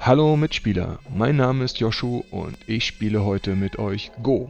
Hallo Mitspieler, mein Name ist Joshu und ich spiele heute mit euch Go.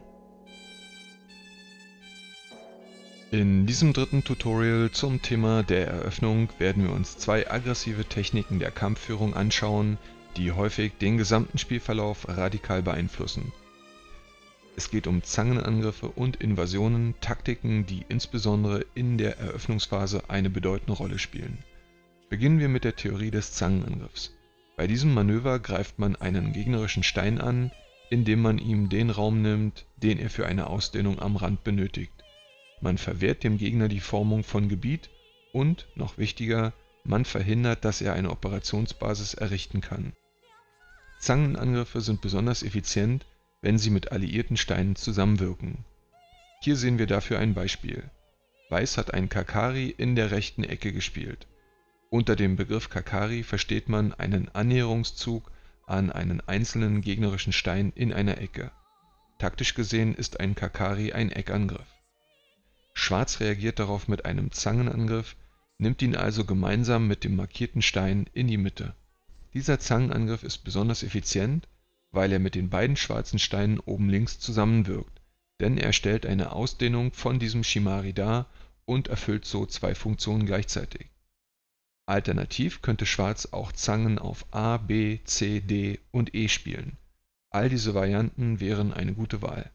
In diesem dritten Tutorial zum Thema der Eröffnung werden wir uns zwei aggressive Techniken der Kampfführung anschauen, die häufig den gesamten Spielverlauf radikal beeinflussen. Es geht um Zangenangriffe und Invasionen, Taktiken, die insbesondere in der Eröffnungsphase eine bedeutende Rolle spielen. Beginnen wir mit der Theorie des Zangenangriffs. Bei diesem Manöver greift man einen gegnerischen Stein an, indem man ihm den Raum nimmt, den er für eine Ausdehnung am Rand benötigt. Man verwehrt dem Gegner die Formung von Gebiet und, noch wichtiger, man verhindert, dass er eine Operationsbasis errichten kann. Zangenangriffe sind besonders effizient, wenn sie mit alliierten Steinen zusammenwirken. Hier sehen wir dafür ein Beispiel. Weiß hat einen Kakari in der rechten Ecke gespielt. Unter dem Begriff Kakari versteht man einen Annäherungszug an einen einzelnen gegnerischen Stein in einer Ecke. Taktisch gesehen ist ein Kakari ein Eckangriff. Schwarz reagiert darauf mit einem Zangenangriff, nimmt ihn also gemeinsam mit dem markierten Stein in die Mitte. Dieser Zangenangriff ist besonders effizient, weil er mit den beiden schwarzen Steinen oben links zusammenwirkt, denn er stellt eine Ausdehnung von diesem Shimari dar und erfüllt so zwei Funktionen gleichzeitig. Alternativ könnte Schwarz auch Zangen auf A, B, C, D und E spielen. All diese Varianten wären eine gute Wahl.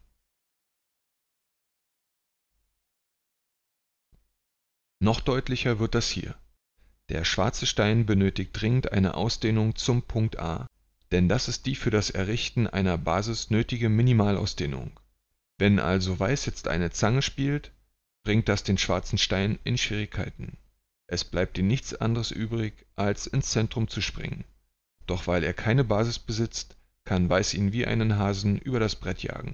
Noch deutlicher wird das hier. Der schwarze Stein benötigt dringend eine Ausdehnung zum Punkt A, denn das ist die für das Errichten einer Basis nötige Minimalausdehnung. Wenn also Weiß jetzt eine Zange spielt, bringt das den schwarzen Stein in Schwierigkeiten. Es bleibt ihm nichts anderes übrig, als ins Zentrum zu springen. Doch weil er keine Basis besitzt, kann Weiß ihn wie einen Hasen über das Brett jagen.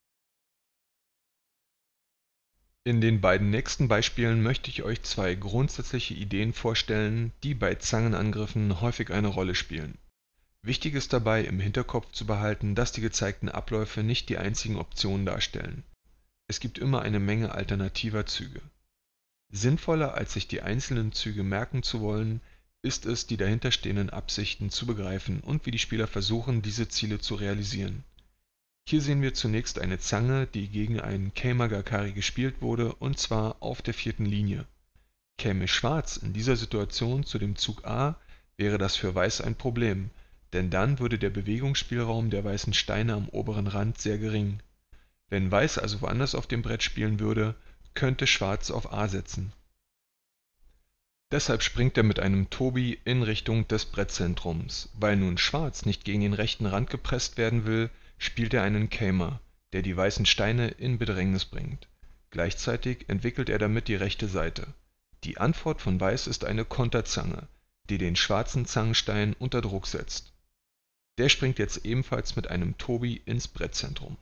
In den beiden nächsten Beispielen möchte ich euch zwei grundsätzliche Ideen vorstellen, die bei Zangenangriffen häufig eine Rolle spielen. Wichtig ist dabei, im Hinterkopf zu behalten, dass die gezeigten Abläufe nicht die einzigen Optionen darstellen. Es gibt immer eine Menge alternativer Züge. Sinnvoller als sich die einzelnen Züge merken zu wollen, ist es, die dahinterstehenden Absichten zu begreifen und wie die Spieler versuchen, diese Ziele zu realisieren. Hier sehen wir zunächst eine Zange, die gegen einen Keima-Gakari gespielt wurde, und zwar auf der vierten Linie. Käme Schwarz in dieser Situation zu dem Zug A, wäre das für Weiß ein Problem, denn dann würde der Bewegungsspielraum der weißen Steine am oberen Rand sehr gering. Wenn Weiß also woanders auf dem Brett spielen würde, könnte Schwarz auf A setzen. Deshalb springt er mit einem Tobi in Richtung des Brettzentrums. Weil nun Schwarz nicht gegen den rechten Rand gepresst werden will, spielt er einen Keima, der die weißen Steine in Bedrängnis bringt. Gleichzeitig entwickelt er damit die rechte Seite. Die Antwort von Weiß ist eine Konterzange, die den schwarzen Zangenstein unter Druck setzt. Der springt jetzt ebenfalls mit einem Tobi ins Brettzentrum.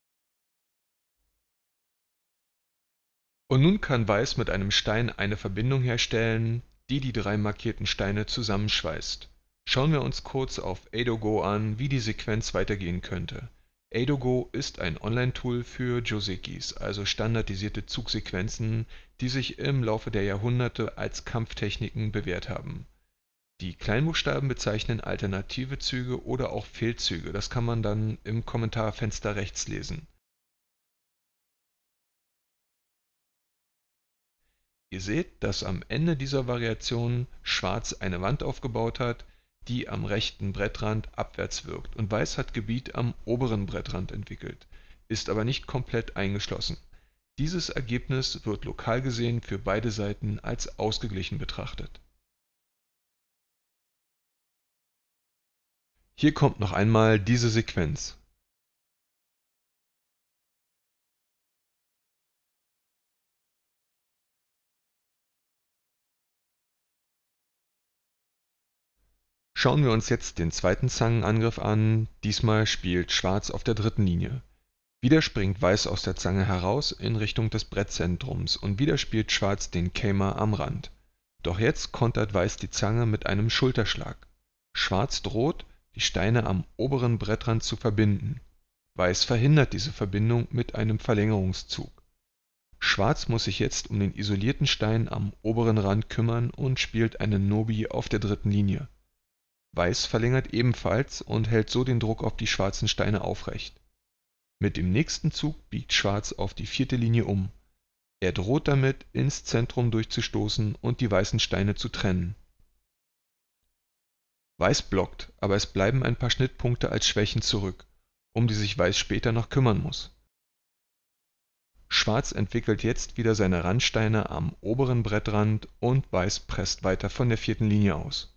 Und nun kann Weiß mit einem Stein eine Verbindung herstellen, die die drei markierten Steine zusammenschweißt. Schauen wir uns kurz auf Eido-Go an, wie die Sequenz weitergehen könnte. Eido-Go ist ein Online-Tool für Josekis, also standardisierte Zugsequenzen, die sich im Laufe der Jahrhunderte als Kampftechniken bewährt haben. Die Kleinbuchstaben bezeichnen alternative Züge oder auch Fehlzüge, das kann man dann im Kommentarfenster rechts lesen. Ihr seht, dass am Ende dieser Variation Schwarz eine Wand aufgebaut hat, die am rechten Brettrand abwärts wirkt, und Weiß hat Gebiet am oberen Brettrand entwickelt, ist aber nicht komplett eingeschlossen. Dieses Ergebnis wird lokal gesehen für beide Seiten als ausgeglichen betrachtet. Hier kommt noch einmal diese Sequenz. Schauen wir uns jetzt den zweiten Zangenangriff an, diesmal spielt Schwarz auf der dritten Linie. Wieder springt Weiß aus der Zange heraus in Richtung des Brettzentrums und wieder spielt Schwarz den Keima am Rand. Doch jetzt kontert Weiß die Zange mit einem Schulterschlag. Schwarz droht, die Steine am oberen Brettrand zu verbinden. Weiß verhindert diese Verbindung mit einem Verlängerungszug. Schwarz muss sich jetzt um den isolierten Stein am oberen Rand kümmern und spielt einen Nobi auf der dritten Linie. Weiß verlängert ebenfalls und hält so den Druck auf die schwarzen Steine aufrecht. Mit dem nächsten Zug biegt Schwarz auf die vierte Linie um. Er droht damit, ins Zentrum durchzustoßen und die weißen Steine zu trennen. Weiß blockt, aber es bleiben ein paar Schnittpunkte als Schwächen zurück, um die sich Weiß später noch kümmern muss. Schwarz entwickelt jetzt wieder seine Randsteine am oberen Brettrand und Weiß presst weiter von der vierten Linie aus.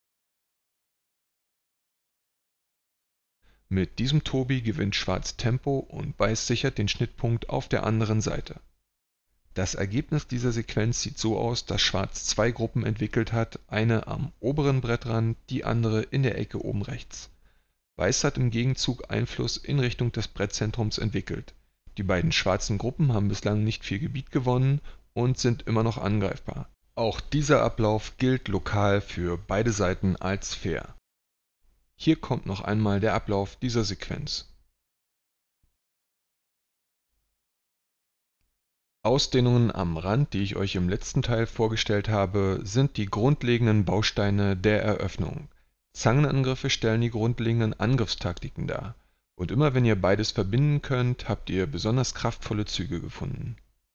Mit diesem Tobi gewinnt Schwarz Tempo und Weiß sichert den Schnittpunkt auf der anderen Seite. Das Ergebnis dieser Sequenz sieht so aus, dass Schwarz zwei Gruppen entwickelt hat, eine am oberen Brettrand, die andere in der Ecke oben rechts. Weiß hat im Gegenzug Einfluss in Richtung des Brettzentrums entwickelt. Die beiden schwarzen Gruppen haben bislang nicht viel Gebiet gewonnen und sind immer noch angreifbar. Auch dieser Ablauf gilt lokal für beide Seiten als fair. Hier kommt noch einmal der Ablauf dieser Sequenz. Ausdehnungen am Rand, die ich euch im letzten Teil vorgestellt habe, sind die grundlegenden Bausteine der Eröffnung. Zangenangriffe stellen die grundlegenden Angriffstaktiken dar. Und immer wenn ihr beides verbinden könnt, habt ihr besonders kraftvolle Züge gefunden.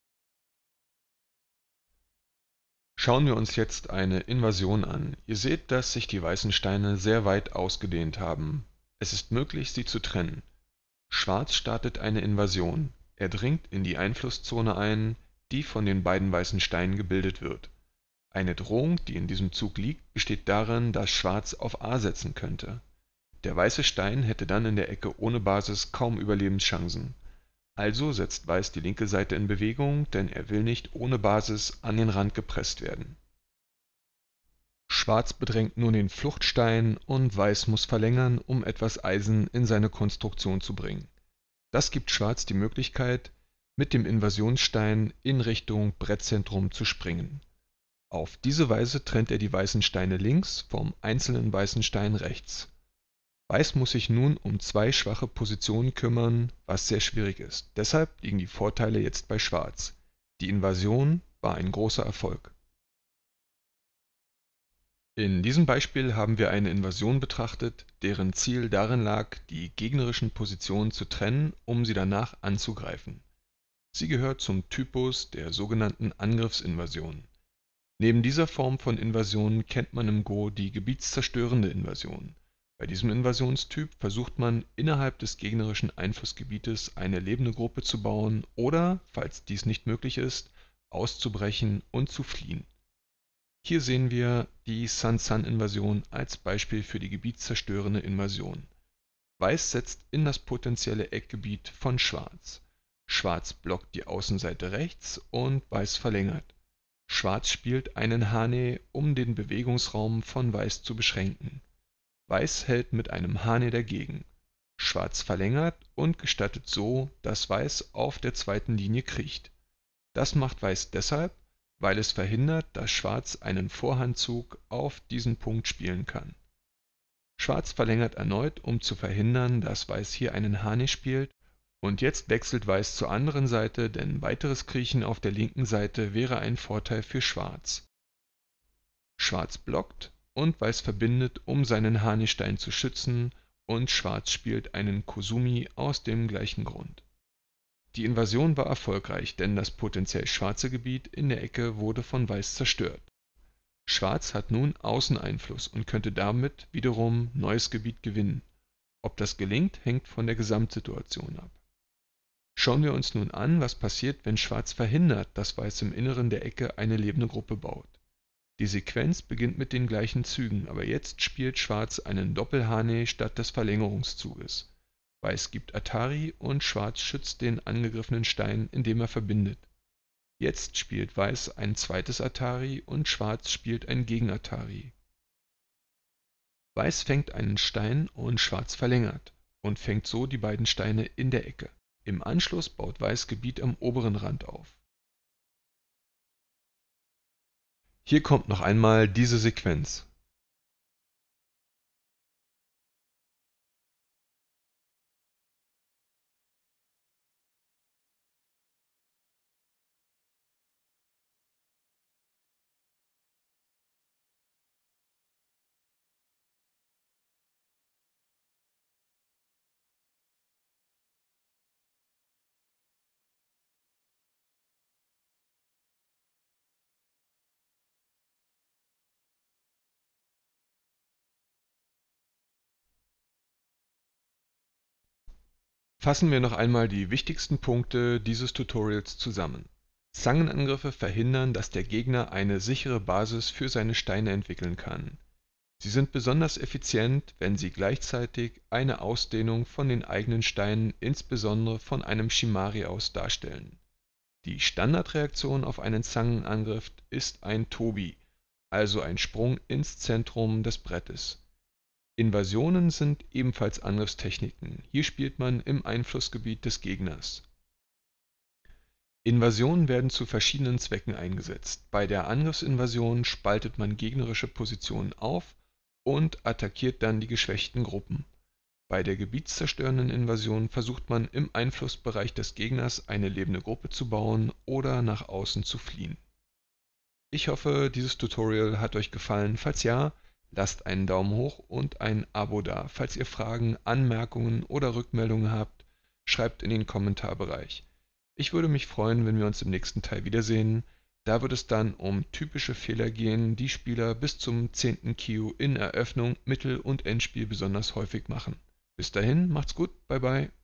Schauen wir uns jetzt eine Invasion an. Ihr seht, dass sich die weißen Steine sehr weit ausgedehnt haben. Es ist möglich, sie zu trennen. Schwarz startet eine Invasion. Er dringt in die Einflusszone ein, die von den beiden weißen Steinen gebildet wird. Eine Drohung, die in diesem Zug liegt, besteht darin, dass Schwarz auf A setzen könnte. Der weiße Stein hätte dann in der Ecke ohne Basis kaum Überlebenschancen. Also setzt Weiß die linke Seite in Bewegung, denn er will nicht ohne Basis an den Rand gepresst werden. Schwarz bedrängt nun den Fluchtstein und Weiß muss verlängern, um etwas Eisen in seine Konstruktion zu bringen. Das gibt Schwarz die Möglichkeit, mit dem Invasionsstein in Richtung Brettzentrum zu springen. Auf diese Weise trennt er die weißen Steine links vom einzelnen weißen Stein rechts. Weiß muss sich nun um zwei schwache Positionen kümmern, was sehr schwierig ist. Deshalb liegen die Vorteile jetzt bei Schwarz. Die Invasion war ein großer Erfolg. In diesem Beispiel haben wir eine Invasion betrachtet, deren Ziel darin lag, die gegnerischen Positionen zu trennen, um sie danach anzugreifen. Sie gehört zum Typus der sogenannten Angriffsinvasion. Neben dieser Form von Invasion kennt man im Go die gebietszerstörende Invasion. Bei diesem Invasionstyp versucht man, innerhalb des gegnerischen Einflussgebietes eine lebende Gruppe zu bauen oder, falls dies nicht möglich ist, auszubrechen und zu fliehen. Hier sehen wir die San-San-Invasion als Beispiel für die gebietszerstörende Invasion. Weiß setzt in das potenzielle Eckgebiet von Schwarz. Schwarz blockt die Außenseite rechts und Weiß verlängert. Schwarz spielt einen Hane, um den Bewegungsraum von Weiß zu beschränken. Weiß hält mit einem Hane dagegen. Schwarz verlängert und gestattet so, dass Weiß auf der zweiten Linie kriecht. Das macht Weiß deshalb, weil es verhindert, dass Schwarz einen Vorhandzug auf diesen Punkt spielen kann. Schwarz verlängert erneut, um zu verhindern, dass Weiß hier einen Hane spielt, und jetzt wechselt Weiß zur anderen Seite, denn weiteres Kriechen auf der linken Seite wäre ein Vorteil für Schwarz. Schwarz blockt und Weiß verbindet, um seinen Hane-Stein zu schützen, und Schwarz spielt einen Kosumi aus dem gleichen Grund. Die Invasion war erfolgreich, denn das potenziell schwarze Gebiet in der Ecke wurde von Weiß zerstört. Schwarz hat nun Außeneinfluss und könnte damit wiederum neues Gebiet gewinnen. Ob das gelingt, hängt von der Gesamtsituation ab. Schauen wir uns nun an, was passiert, wenn Schwarz verhindert, dass Weiß im Inneren der Ecke eine lebende Gruppe baut. Die Sequenz beginnt mit den gleichen Zügen, aber jetzt spielt Schwarz einen Doppelhane statt des Verlängerungszuges. Weiß gibt Atari und Schwarz schützt den angegriffenen Stein, indem er verbindet. Jetzt spielt Weiß ein zweites Atari und Schwarz spielt ein Gegenatari. Weiß fängt einen Stein und Schwarz verlängert und fängt so die beiden Steine in der Ecke. Im Anschluss baut Weiß Gebiet am oberen Rand auf. Hier kommt noch einmal diese Sequenz. Fassen wir noch einmal die wichtigsten Punkte dieses Tutorials zusammen. Zangenangriffe verhindern, dass der Gegner eine sichere Basis für seine Steine entwickeln kann. Sie sind besonders effizient, wenn sie gleichzeitig eine Ausdehnung von den eigenen Steinen, insbesondere von einem Shimari aus, darstellen. Die Standardreaktion auf einen Zangenangriff ist ein Tobi, also ein Sprung ins Zentrum des Brettes. Invasionen sind ebenfalls Angriffstechniken, hier spielt man im Einflussgebiet des Gegners. Invasionen werden zu verschiedenen Zwecken eingesetzt. Bei der Angriffsinvasion spaltet man gegnerische Positionen auf und attackiert dann die geschwächten Gruppen. Bei der gebietszerstörenden Invasion versucht man im Einflussbereich des Gegners eine lebende Gruppe zu bauen oder nach außen zu fliehen. Ich hoffe, dieses Tutorial hat euch gefallen. Falls ja, lasst einen Daumen hoch und ein Abo da. Falls ihr Fragen, Anmerkungen oder Rückmeldungen habt, schreibt in den Kommentarbereich. Ich würde mich freuen, wenn wir uns im nächsten Teil wiedersehen. Da wird es dann um typische Fehler gehen, die Spieler bis zum 10. Kyu in Eröffnung, Mittel- und Endspiel besonders häufig machen. Bis dahin, macht's gut, bye bye.